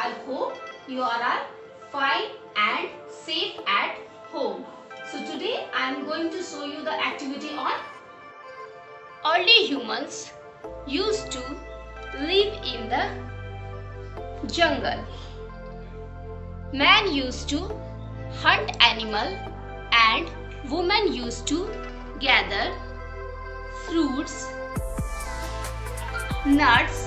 I hope you are all fine and safe at home. So today I am going to show you the activity on early humans used to live in the jungle. Man used to hunt animal and women used to gather fruits, nuts,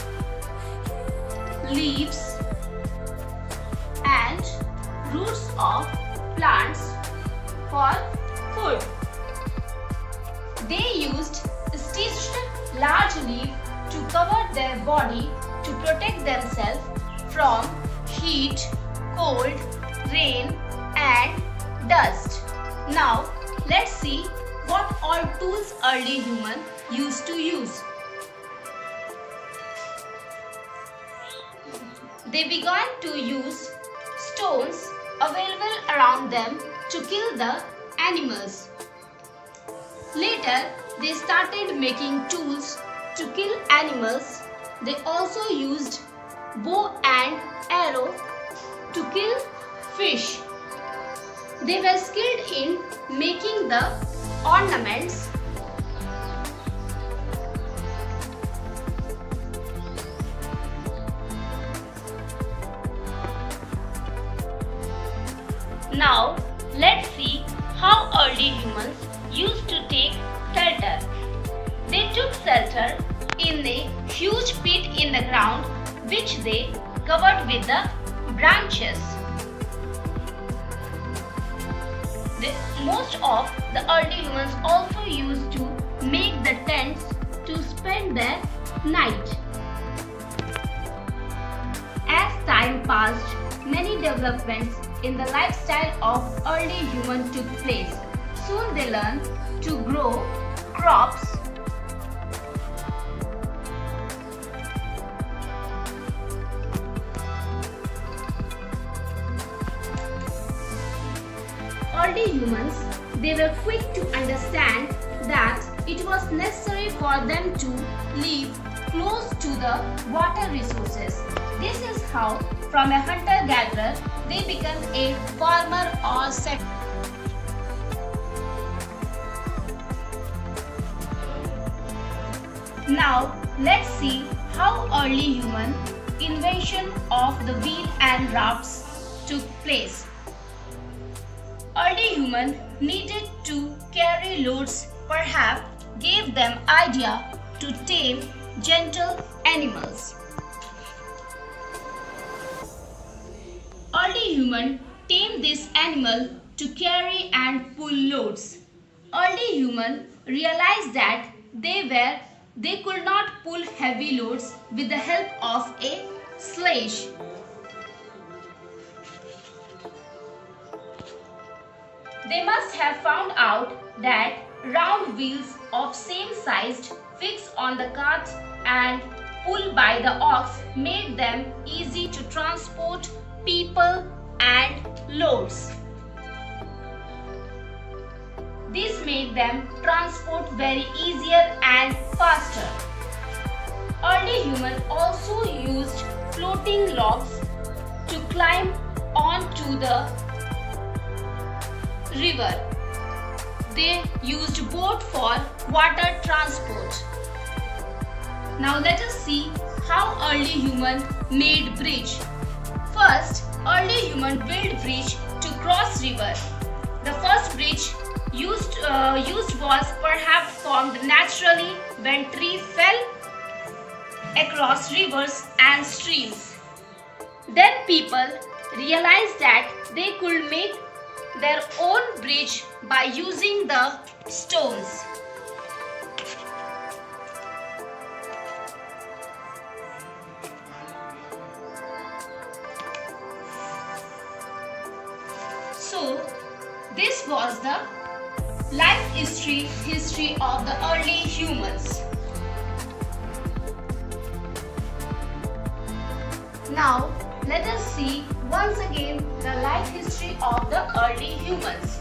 leaves and roots of plants for food. They used stitched large leaf to cover their body to protect themselves from heat, cold, rain and dust. Now let's see what all tools early human used to use. They began to use stones available around them to kill the animals. Later, they started making tools to kill animals. They also used bow and arrow to kill fish. They were skilled in making the ornaments. Now, let's see how early humans used to take shelter. They took shelter in a huge pit in the ground which they covered with the branches. Most of the early humans also used to make the tents to spend their night. As time passed, many developments in the lifestyle of early human took place. Soon they learned to grow crops, early humans, they were quick to understand that it was necessary for them to live close to the water resources. This is how from a hunter-gatherer they become a farmer or settler. Now let's see how early human invention of the wheel and rafts took place. Early human needed to carry loads, perhaps gave them idea to tame gentle animals. Early human tamed this animal to carry and pull loads. Early human realized that they could not pull heavy loads with the help of a sledge. They must have found out that round wheels of same size fixed on the carts and pulled by the ox made them easy to transport people and loads. This made them transport very easier and faster. Early humans also used floating logs to climb onto the river. They used boat for water transport. Now let us see how early human made bridge. First, early human built bridge to cross river. The first bridge used was perhaps formed naturally when trees fell across rivers and streams. Then people realized that they could make their own bridge by using the stones. So, this was the life history of the early humans. Now, let us see once again the life history of the early humans.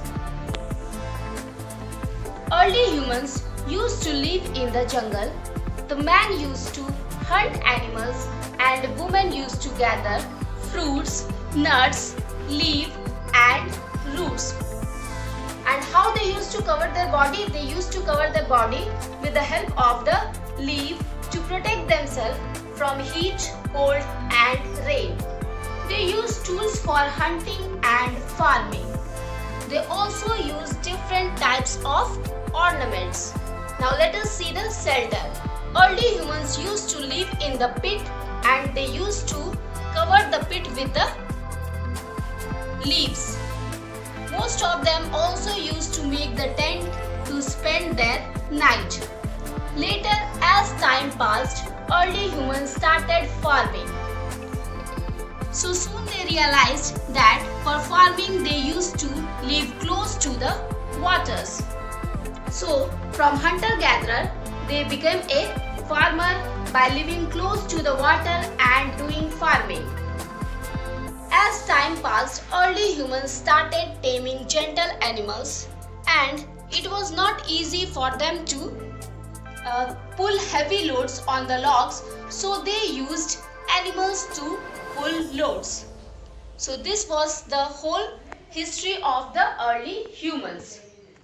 Early humans used to live in the jungle. The man used to hunt animals and women used to gather fruits, nuts, leaf and roots. And how they used to cover their body? They used to cover their body with the help of the leaf to protect themselves from heat, cold and rain. They used tools for hunting and farming. They also used different types of ornaments. Now let us see the shelter. Early humans used to live in the pit and they used to cover the pit with the leaves. Most of them also used to make the tent to spend their night. Later, as time passed, early humans started farming. So soon they realized that for farming they used to live close to the waters. So from hunter-gatherer, they became a farmer by living close to the water and doing farming. As time passed, early humans started taming gentle animals and it was not easy for them to pull heavy loads on the logs, so they used animals to pull loads. So this was the whole history of the early humans.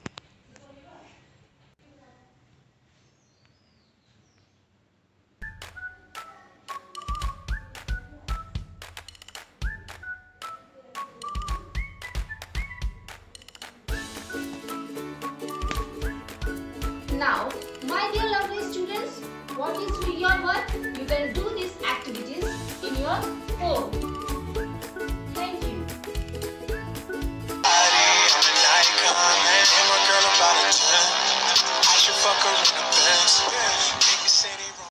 Now, my dear lovely students, what is your work? You can do these activities in your home. Thank you. I should fuck her in the best.